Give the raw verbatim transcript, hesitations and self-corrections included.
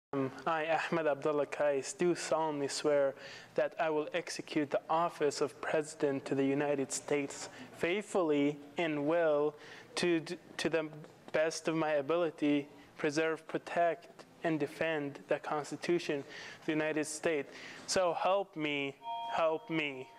Um, I, Ahmed Abdullah Kais, do solemnly swear that I will execute the office of President to the United States faithfully and will, to, to the best of my ability, preserve, protect, and defend the Constitution of the United States. So help me, help me.